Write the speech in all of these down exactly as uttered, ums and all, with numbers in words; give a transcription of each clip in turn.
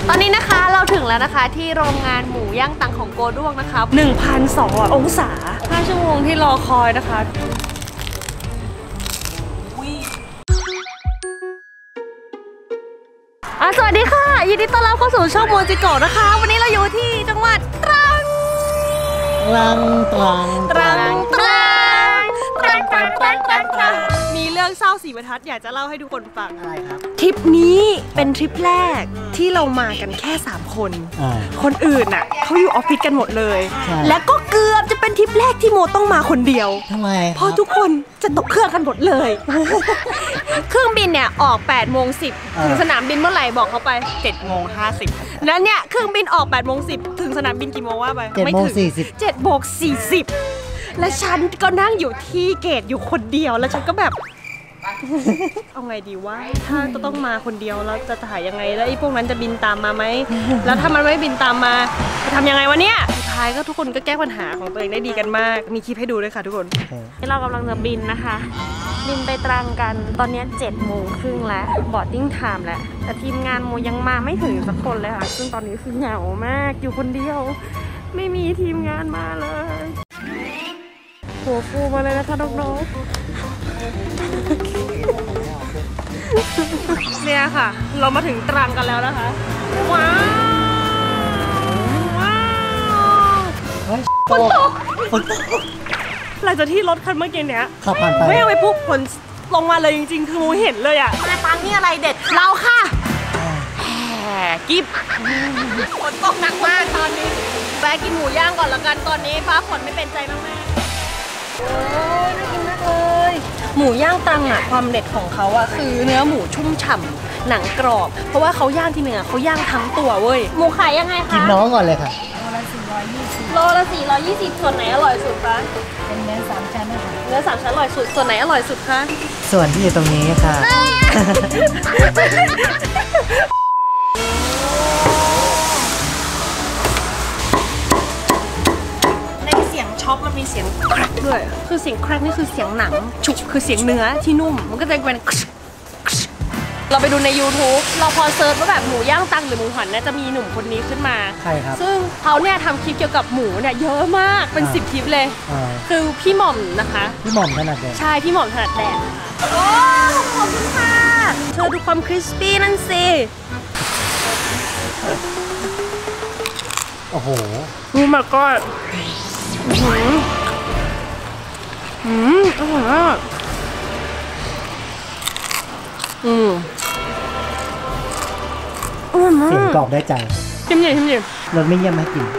ตอนนี้นะคะเราถึงแล้วนะคะที่โรงงานหมูย่างตังของโกด้วงนะคะ หนึ่งพันสองร้อย องศาห้าชั่วโมงที่รอคอยนะคะอ่ะสวัสดีค่ะยินดีต้อนรับเข้าสู่ช่องโมจิโกะนะคะวันนี้เราอยู่ที่จังหวัดตรังตรังตรังตรังตรังตรังตรังตรังตรังตรังมีเรื่องเศร้าสีบรรทัดอยากจะเล่าให้ทุกคนฟังอะไรครับทริปนี้เป็นทริปแรกที่เรามากันแค่สามคนคนอื่นน่ะเขาอยู่ออฟฟิศกันหมดเลยและก็เกือบจะเป็นทริปแรกที่โมต้องมาคนเดียวทำไมเพราะทุกคนจะตกเครื่องกันหมดเลยเครื่องบินเนี่ยออกแปดโมงสิบถึงสนามบินเมื่อไหร่บอกเขาไปเจ็ดโมงห้าสิบแล้วเนี่ยเครื่องบินออกแปดโมงสิบถึงสนามบินกี่โมงว่าไปไม่ถึงเจ็ดโมงสี่สิบและฉันก็นั่งอยู่ที่เกตอยู่คนเดียวแล้วฉันก็แบบเอาไงดีวะถ้าจะต้องมาคนเดียวแล้วจะถ่ายยังไงแล้วไอ้พวกนั้นจะบินตามมาไหมแล้วถ้ามันไม่บินตามมาจะทำยังไงวะเนี่ยสุดท้ายก็ทุกคนก็แก้ปัญหาของตัวเองได้ดีกันมากมีคลิปให้ดูด้วยค่ะทุกคนเรากำลังจะบินนะคะบินไปตรังกันตอนนี้เจ็ดโมงครึ่งแล้วบอร์ดดิ้งไทม์แล้วแต่ทีมงานโมยังมาไม่ถึงสักคนเลยค่ะซึ่งตอนนี้คือเหงามากอยู่คนเดียวไม่มีทีมงานมาเลยหัวฟูมาเลยนะคะน้องๆเนี่ยค่ะเรามาถึงตรังกันแล้วนะคะว้าวว้าวฝนตกฝนตกหลังจากที่รถคันเมื่อกี้เนี้ยขับผ่านไปไม่เอาไปปุ๊บฝนลงมาเลยจริงๆคือโมเห็นเลยอ่ะมาตรังนี่อะไรเด็ดเราค่ะแหมกิ๊บฝนตกหนักมากตอนนี้แวะกินหมูย่างก่อนละกันตอนนี้ฟ้าฝนไม่เป็นใจมากๆโอ้ยน่ากินมากเลยหมูย่างตรังอ่ะความเด็ดของเขาอ่ะคือเนื้อหมูชุ่มฉ่ำหนังกรอบเพราะว่าเขาย่างที่เนื้อเขาย่างทั้งตัวเว้ยหมูขายยังไงคะกินน้องก่อนเลยค่ะโลละสี่ร้อยยี่สิบส่วนไหนอร่อยสุดคะเป็นเนื้อสามชั้นนะคะเนื้อสามชั้นอร่อยสุดส่วนไหนอร่อยสุดคะส่วนที่อยู่ตรงนี้ค่ะช็อปมันมีเสียงแครกด้วยคือเสียงแครกนี่คือเสียงหนังฉุกคือเสียงเนื้อที่นุ่มมันก็จะเป็นเราไปดูใน ยูทูบ เราพอเซิร์ชว่าแบบหมูย่างตังหรือหมูหันเนี่ยจะมีหนุ่มคนนี้ขึ้นมาใช่ครับซึ่งเขาเนี่ยทำคลิปเกี่ยวกับหมูเนี่ยเยอะมากเป็นสิบคลิปเลยคือพี่หม่อมนะคะพี่หม่อมถนัดแดดใช่พี่หม่อมถนัดแดดโอ้ขอบคุณค่ะเธอดูความคริสปี้นั่นสิโอ้โหดูมาก็หืมหืมอร่อยมากอืมอร่อยมากเสียงกรอบได้ใจชิมหน่อยชิมหน่อยรสไม่เยี่ยมไม่กิน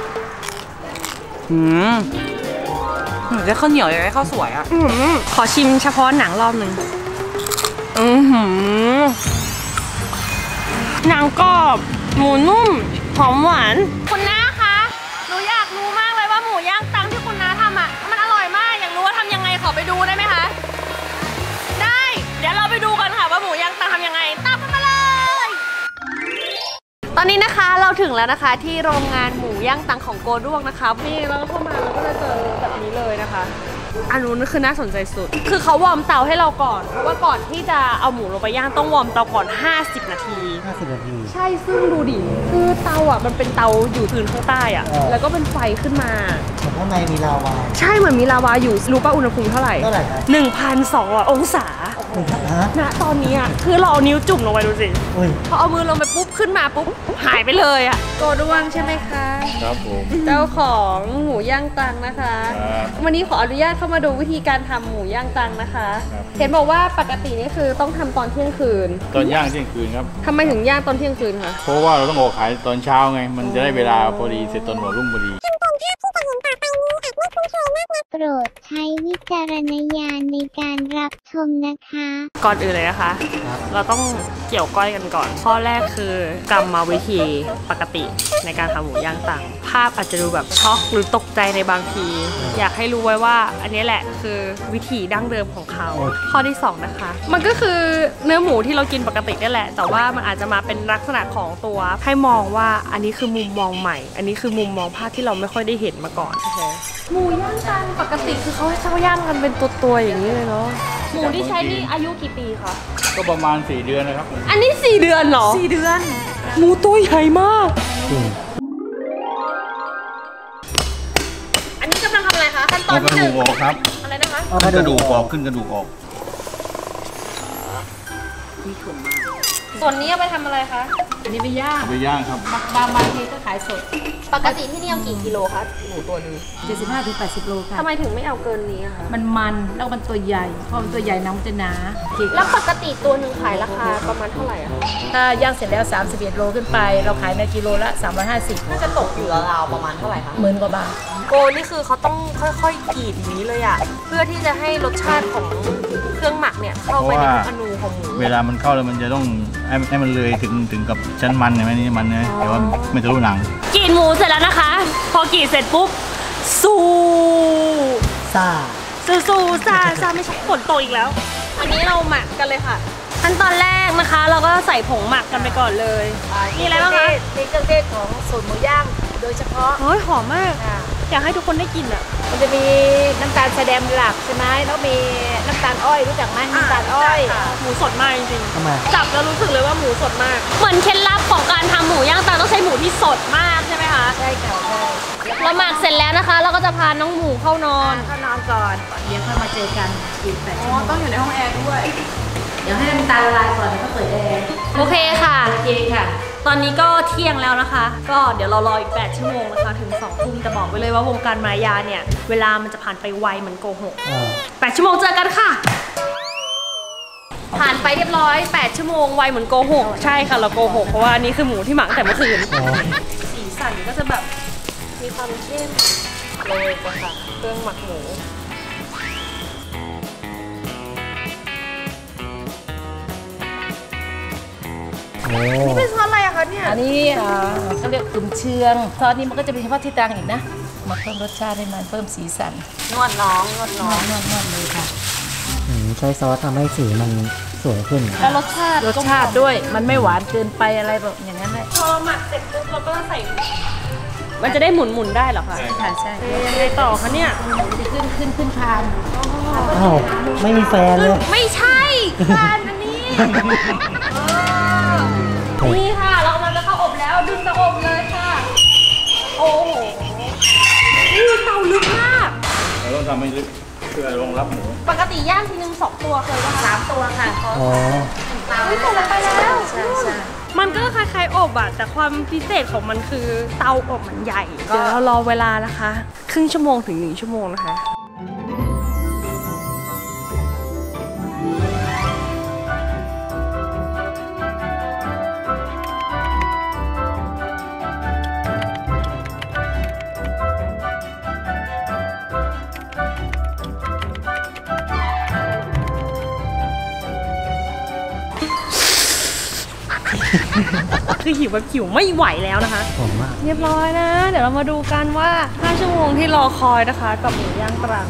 อืมเหมือนจะข้าวเหนียวเลยข้าวสวยอ่ะอืมขอชิมเฉพาะหนังรอบหนึ่งอือหือหนังกรอบหมูนุ่มหอมหวานคุณน้าคะหนูอยากรู้มากเลยว่าหมูย่างตังที่คุณน้าทำอ่ะมันอร่อยมากอยากรู้ว่าทำยังไงขอไปดูได้ไหมคะได้เดี๋ยวเราไปดูกันค่ะว่าหมูย่างตังทำยังไงตามกันมาเลยตอนนี้นะคะเราถึงแล้วนะคะที่โรงงานหมูย่างตังของโกด้วงนะคะนี่เราเข้ามาเราก็จะเจอแบบนี้เลยนะคะอันนู้นคือน่าสนใจสุดคือเขาวอร์มเตาให้เราก่อนเพราะว่าก่อนที่จะเอาหมูลงไปย่างต้องวอร์มเตาก่อนห้าสิบนาทีห้าสิบนาทีใช่ซึ่งดูดิคือเตาอ่ะมันเป็นเตาอยู่พื้นข้างใต้อ่ะแล้วก็เป็นไฟขึ้นมาแต่ข้างในมีลาวาใช่เหมือนมีลาวาอยู่รู้ป่ะอุณหภูมิเท่าไหร่เท่าไหร่ครับหนึ่งพันสองร้อยองศาณตอนนี้อ่ะคือเราเอานิ้วจุ่มลงไปดูสิพอเอามือลงไปปุ๊บขึ้นมาปุ๊บหายไปเลยอ่ะโกด้วงใช่ไหมคะครับผมเจ้าของหมูย่างตังนะคะวันนี้ขออนุญาตเข้ามาดูวิธีการทำหมูย่างตังนะคะเห็นบอกว่าปกตินี่คือต้องทำตอนเที่ยงคืนตอนย่างเที่ยงคืนครับทำไมถึงย่างตอนเที่ยงคืนคะเพราะว่าเราต้องออกขายตอนเช้าไงมันจะได้เวลาพอดีเสร็จตอนหัวรุ่งพอดีโปรดใช้วิจารณญาณในการรับชมนะคะก่อนอื่นเลยนะคะเราต้องเกี่ยวก้อยกันก่อนข้อแรกคือกรรมวิธีปกติในการทำหมูย่างตังภาพอาจจะดูแบบช็อกหรือตกใจในบางทีอยากให้รู้ไว้ว่าอันนี้แหละคือวิธีดั้งเดิมของเขาข้อที่สองนะคะมันก็คือเนื้อหมูที่เรากินปกตินี่แหละแต่ว่ามันอาจจะมาเป็นลักษณะของตัวให้มองว่าอันนี้คือมุมมองใหม่อันนี้คือมุมมองภาพที่เราไม่ค่อยได้เห็นมาก่อนหมูย่างตังปกติคือเขาเขาย่างกันเป็นตัวๆอย่างนี้เลยเนาะหมูที่ใช้นี่อายุกี่ปีคะก็ประมาณสี่เดือนนะครับอันนี้สี่เดือนเหรอสี่เดือนโหมูตัวใหญ่มากจริงอันนี้กำลังทำอะไรคะขั้นตอเอานกระที่หดูนึ่งกออกครับอะไรนะคะเอาขึ้นกกระระดูดูกกออกขึ้นกระดูกออกส่วนนี้เอาไปทำอะไรคะอันนี้ไม่ยากเอาไปย่างครับบางบางทีก็ขายสดปกติที่นี่เอากี่กิโลคะหมูตัวนึงเจ็ดสิบห้าถึงแปดสิบโลค่ะทำไมถึงไม่เอาเกินนี้อะคะมันมันแล้วมันตัวใหญ่เพราะมันตัวใหญ่น้ำมันจะหนาแล้วปกติตัวหนึ่งขายราคาประมาณเท่าไหร่อะถ้าย่างเสร็จแล้วสามสิบเอ็ดโลขึ้นไป เราขายในกิโลละสามร้อยห้าสิบน่าจะตกอยู่ราวๆประมาณเท่าไหร่คะหมื่นกว่าบาทโกนี่คือเขาต้องค่อยๆกรีดอย่างนี้เลยอะเพื่อที่จะให้รสชาติของเครื่องหมักเนี่ยเข้าไปในทุกอนูของหมูเวลามันเข้าแล้วมันจะต้องให้ให้มันเลยถึงถึงกับชั้นมันใช่ไหมนี่มันนะแต่ว่าไม่ทะลุหนังกรีดหมูเสร็จแล้วนะคะ พอกรีดเสร็จปุ๊บสู้ซ่าสู้สู้ซาซาไม่ใช่ฝนตกอีกแล้ว อันนี้เราหมักกันเลยค่ะขั้นตอนแรกนะคะ เราก็ใส่ผงหมักกันไปก่อนเลยมีอะไรบ้างคะมีเครื่องเทศของสูตรหมูย่างโดยเฉพาะเฮ้ยหอมมากอยากให้ทุกคนได้กินอ่ะมันจะมีน้ำตาลแสดงหลักใช่ไหมแล้วมีน้ำตาลอ้อยรู้จักไหมน้ำตาลอ้อยหมูสดมากจริงทำไมๆจับแล้วรู้สึกเลยว่าหมูสดมาก เหมือนเคล็ดลับของการทำหมูย่างตาต้องใช้หมูที่สดมากใช่ไหมคะใช่ค่ะใช่เราหมักเสร็จแล้วนะคะ เราก็จะพาน้องหมูเข้านอนก็นอนก่อนเดี๋ยวค่อยมาเจอกันอีกแปดชั่วโมงต้องอยู่ในห้องแอร์ด้วยเดี๋ยวให้น้ำตาลละลายก่อนแล้วก็เปิดแอร์โอเคค่ะโอเคค่ะตอนนี้ก็เที่ยงแล้วนะคะ ก็เดี๋ยวเรารออีกแปดชั่วโมงนะคะถึงสองทุ่มแต่บอกไว้เลยว่าวงการมายาเนี่ยเวลามันจะผ่านไปไวเหมือนโกหกอ่าแปดชั่วโมงเจอกันค่ะ ผ่านไปเรียบร้อยแปดชั่วโมงไวเหมือนโกหกใช่ค่ะเราโกหกเพราะว่านี่คือหมูที่หมักตั้งแต่เมื่อคืนอ๋อสีสันก็จะแบบมีความเข้มเลยค่ะเครื่องหมักหมูโอ้นี่เป็นซอสอะไรอะคะเนี่ยอันนี้อ่าเขาเรียกกึ่มเชืองซอสนี้มันก็จะมีเฉพาะที่ตรังอีกนะมาเพิ่มรสชาติให้มันเพิ่มสีสันนวดน้องนวดนน้อวงดนวดนวดเลยค่ะอืมใช้ซอสทำให้สีมันสวยขึ้นแล้วรสชาติรสชาติด้วยมันไม่หวานเกินไปอะไรแบบอย่างนั้นเลยพอหมักเสร็จปุ๊บเราก็ใส่ มันจะได้หมุนหมุนๆได้เหรอคะค่ะใช่เอ๊ะยังไงต่อคะเนี่ยจะขึ้นขึ้นขึ้นคานอ้าว ไม่มีแฟนเลยไม่ใช่การอันนี้เออนี่ค่ะ เรากำลังจะเข้าอบแล้วดึงเตาอบเลยค่ะ โอ้โหนี่เตาลึกมากเราต้องทำให้ลึกเพื่อรองรับหมูปกติย่างทีนึงสองตัวเคยป่ะคะสามตัวค่ะอ๋อไม่ตกลงไปแล้วใช่ใช่มันก็คล้ายๆอบอะแต่ความพิเศษของมันคือเตาอบมันใหญ่ เดี๋ยวเรารอเวลานะคะ ครึ่งชั่วโมงถึงหนึ่งชั่วโมงนะคะ คือหิวแบบหิวไม่ไหวแล้วนะคะหอมมากเรียบร้อยนะ เดี๋ยวเรามาดูกันว่าห้าชั่วโมงที่รอคอยนะคะ กับหมูย่างตรัง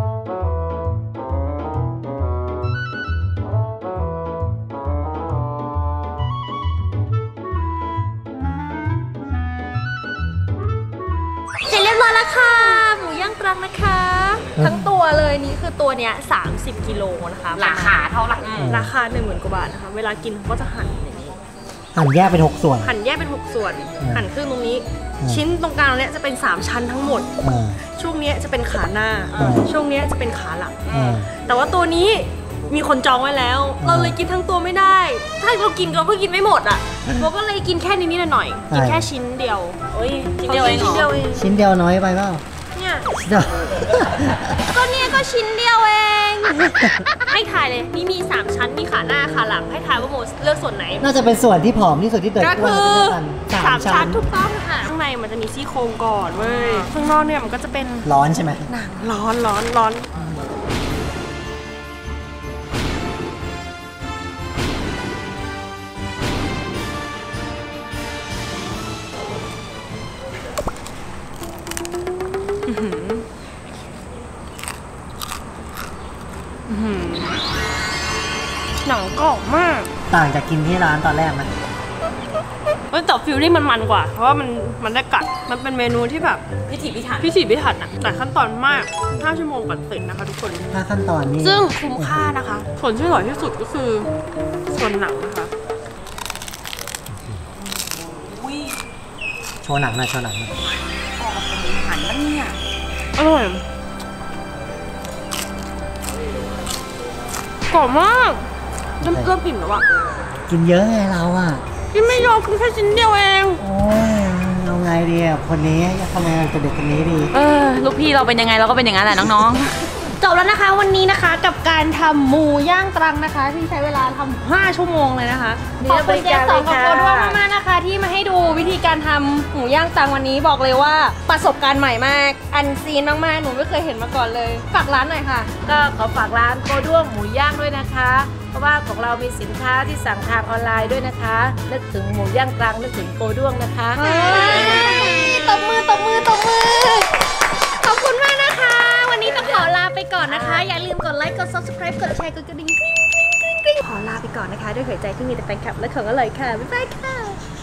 เสร็จเรียบร้อยแล้วค่ะ หมูย่างตรังนะคะ ทั้งตัวเลยนี่คือตัวเนี้ยสามสิบกิโลนะคะราคาเท่าไหร่ราคาหนึ่งหมื่นกว่าบาทนะคะ เวลากินเขาก็จะหั่นอย่างนี้หั่นแยกเป็นหกส่วนหั่นแยกเป็นหกส่วนอืมหั่นครึ่งตรงนี้อืมชิ้นตรงกลางเนี้ยจะเป็นสามชั้นทั้งหมดอ่าช่วงเนี้ยจะเป็นขาหน้าอืมช่วงเนี้ยจะเป็นขาหลังอ่าแต่ว่าตัวนี้มีคนจองไว้แล้วอืมเราเลยกินทั้งตัวไม่ได้ ถ้าเรากินเราก็กินไม่หมดอ่ะเราก็เลยกินแค่นิดๆหน่อยๆกินแค่ชิ้นเดียวเอ้ยชิ้นเดียวเองชิ้นเดียวเองชิ้นเดียวน้อยไปเปล่าเนี่ยชิ้นเดียวก็เนี่ยก็ชิ้นเดียวเอง ให้ถ่ายเลยนี่มีสามชั้นมีขาหน้าขาหลังให้ถ่ายว่าโมเลือกส่วนไหนน่าจะเป็นส่วนที่ผอมที่สุดที่เติร์ดก็อ้วนคือกันสาสาม มชั้ชั้นนถูกต้องค่ะ ข้างในมันจะมีซี่โครงก่อนเว้ย ข้างนอกเนี่ยมันก็จะเป็นร้อนใช่ไหมหนังร้อนร้อนร้อนอื้อหืออื้อหือหนังกรอบมากต่างจากกินที่ร้านตอนแรกไหมเอ้ยแต่ฟิลลิ่งมันมันกว่า เพราะว่ามันมันได้กัด มันเป็นเมนูที่แบบพิถีพิถันพิถีพิถันอะแต่ขั้นตอนมากห้าชั่วโมงก่อนเสร็จนะคะทุกคนถ้าขั้นตอนนี้ซึ่งคุ้มค่านะคะ ส่วนที่อร่อยที่สุดก็คือส่วนหนังนะคะว์หนังหน่อยโชว์หนังหน่อยหันบ้างเนี่ยอร่อยกรอบมากน้ำเกลือปิ่มแล้วอะกินเยอะไงเราอ่ะกินไม่ยอมกินแค่ชิ้นเดียวเองโอ้ยเอาไงดีอ่ะคนนี้ทำไมกับเด็กคนนี้ดีเออลูกพี่เราเป็นยังไงเราก็เป็นอย่างนั้นแหละน้องจบแล้วนะคะวันนี้นะคะกับการทำหมูย่างตรังนะคะ ที่ใช้เวลาทำห้าชั่วโมงเลยนะคะขอบคุณเจ๊สองกับโคด้วงมากๆนะคะ ที่มาให้ดูวิธีการทำหมูย่างตรังวันนี้บอกเลยว่าประสบการณ์ใหม่มากอันซีนมากๆหนูไม่เคยเห็นมาก่อนเลยฝากร้านหน่อยค่ะๆก็ขอฝากร้านโกด้วงหมูย่างด้วยนะคะ เพราะว่าของเรามีสินค้าที่สั่งทางออนไลน์ด้วยนะคะนึกถึงหมูย่างตรังนึกถึงโกด้วงนะคะตบมือตบมือตบมือขอบคุณมากนะคะ วันนี้ต้องขอลาไปก่อนนะคะ อย่าลืมกดไลค์กด ซับสไครบ์ กดแชร์กดกระดิ่งกริ๊งกริ๊งกริ๊งกริ๊งขอลาไปก่อนนะคะด้วยหัวใจที่มีแต่แฟนคลับและของอร่อยค่ะบ๊ายบายค่ะ